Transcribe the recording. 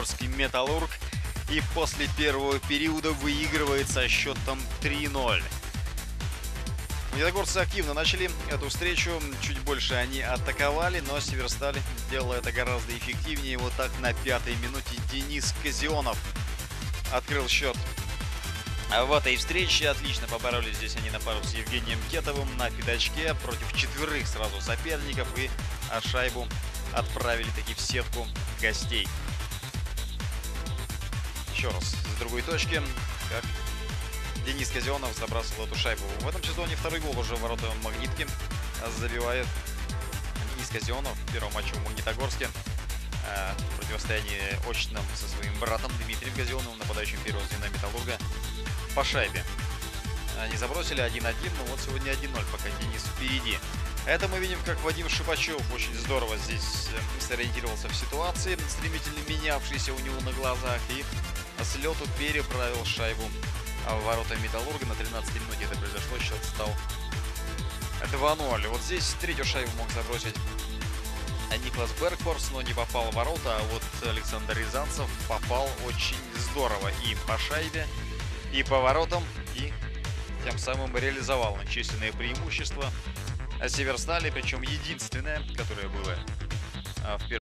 Магнитогорский Металлург. И после первого периода выигрывает со счетом 3-0. Магнитогорцы активно начали эту встречу. Чуть больше они атаковали, но Северсталь делал это гораздо эффективнее. Вот так на 5-й минуте Денис Казионов открыл счет в этой встрече. Отлично поборолись здесь они на пару с Евгением Кетовым на пятачке против 4 сразу соперников. И шайбу отправили таки в сетку гостей. Еще раз с другой точки, как Денис Казионов забрасывал эту шайбу. В этом сезоне второй гол уже в ворота Магнитки забивает Денис Казионов в первом матче в Магнитогорске. В противостоянии очном со своим братом Дмитрием Казионовым, нападающим первого звена Металлурга, по шайбе. Они забросили 1-1, но вот сегодня 1-0, пока Денис впереди. Это мы видим, как Вадим Шипачев очень здорово здесь сориентировался в ситуации, стремительно менявшейся у него на глазах, и с лету переправил шайбу в ворота Металлурга. На 13-й минуте это произошло, счет стал 2-0. Вот здесь третью шайбу мог забросить Никлас Бергфорс, но не попал в ворота, а вот Александр Рязанцев попал очень здорово и по шайбе, и по воротам, и тем самым реализовал численное преимущество Северстали, причем единственное, которое было в первом